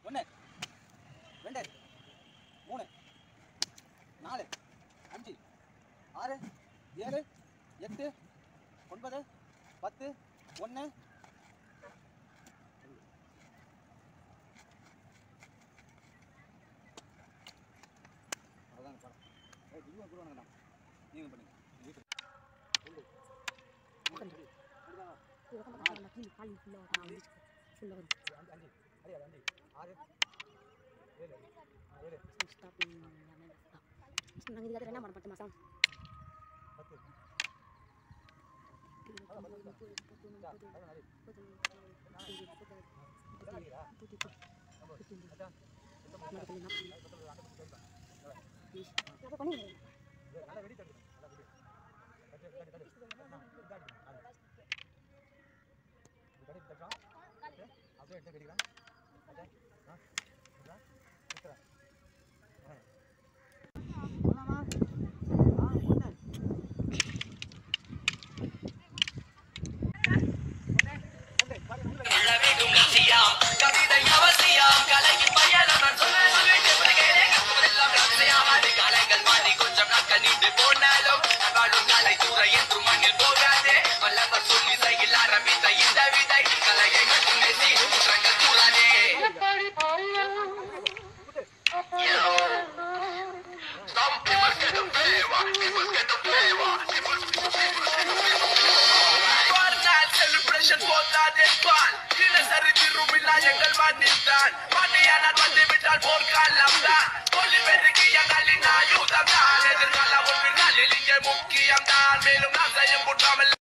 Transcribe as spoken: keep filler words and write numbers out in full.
ஒன்று ரெண்டு மூணு நாலு அஞ்சு ஆறு ஏழு எட்டு ஒன்பது பத்து ஒன்று அவ்வளோதாங்க படம். ஏ இதுவும் கொடுவானுங்கண்ணா நீங்கள் பண்ணுங்க என்ன பண்ண பத்து மாசம் எங்கள் மண்ணில்தான் மண்ணியானால் வந்துவிட்டால் போர்க்காலம் தான் கொல்லிப்பெருக்கு எங்களின் ஆயுதம் தான் எதிர்காலம் ஒன்று நாளில் இங்கே முக்கியம் தான் மேலும் நாம் செய்யும் குற்றம்